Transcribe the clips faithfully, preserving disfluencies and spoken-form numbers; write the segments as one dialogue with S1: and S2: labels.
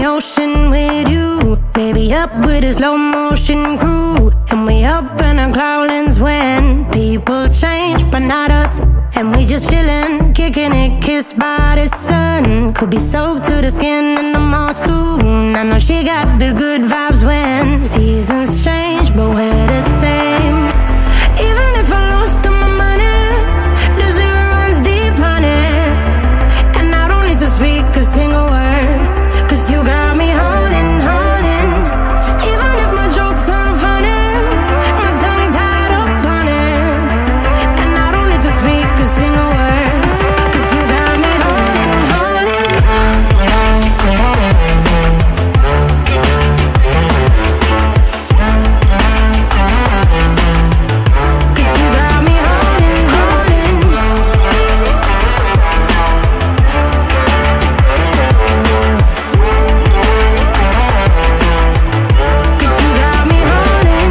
S1: ocean with you, baby, up with a slow motion crew. And we up in our clouds when people change, but not us. And we just chillin', kicking it, kissed by the sun. Could be soaked to the skin in the mall soon. I know she got the good vibes when seasons change, but we're the same. Even if I lost all my money, the zero runs deep, honey. And I don't need to speak a single word, cause you got me holding, holding. Even if my jokes aren't funny, my tongue tied up on it. And I don't need to speak a single word, cause you got me holding, holding. Cause you got me holding, holding. Cause you got me holding.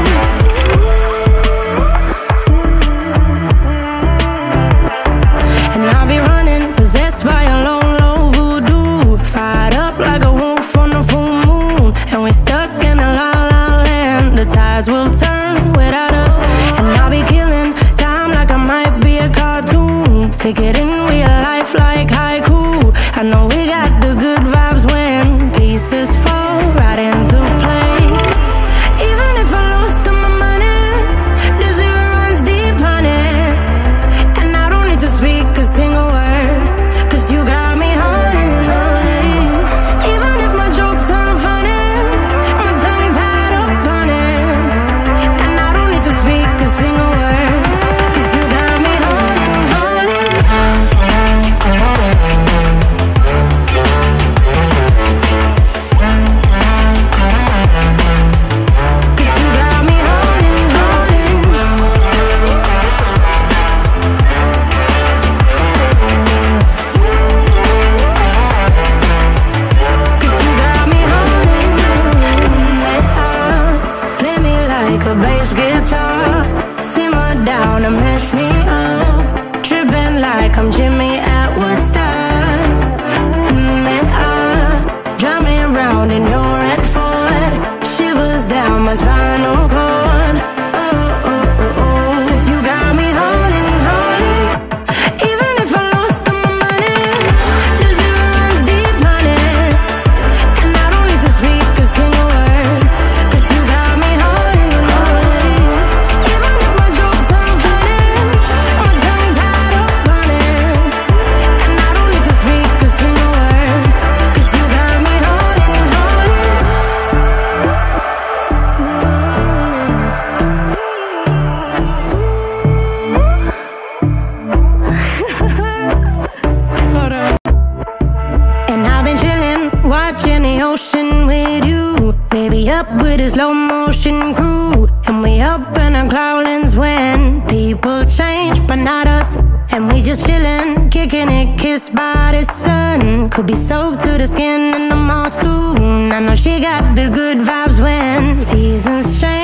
S1: And I'll be running, possessed by a low, low voodoo. Fired up like a wolf on a full moon. And we're stuck in a la la land. The tides will turn without us. And I'll be killing time like I might be a cartoon. Take it in real life like haiku. I know we got the good vibes when pieces fall right into place. Even if I lost all my money, the zero runs deep, honey. And I don't need to speak a single word, cause you got me holding, holding. Even if my jokes aren't funny, my tongue tied up on it. And I don't need to speak a single word, cause you got me holding, holding. Cause you got me holding, holding. Cause you got me holding. Play me like a bass guitar, simmer down and mash me up. Tripping like I'm Jimmy at Woodstock. Mm, I drive me around in your red Ford, shivers down my spinal cord. Oh, oh, oh, oh. Cause you got me holding, holding. Even if I lost all my money, the zero runs deep, honey. And I don't need to speak a single word, cause you got me holding, holding. Even if my jokes aren't funny, my tongue tied up on it. And I don't need to speak a single word, cause you got me holding, holding. Hold on. And I've been chillin', watching the ocean with you, baby, up with a slow motion crew. And we up in our clouds when people change, but not us. And we just chillin', kicking it, kissed by the sun. Could be soaked to the skin in the mall soon. I know she got the good vibes when seasons change.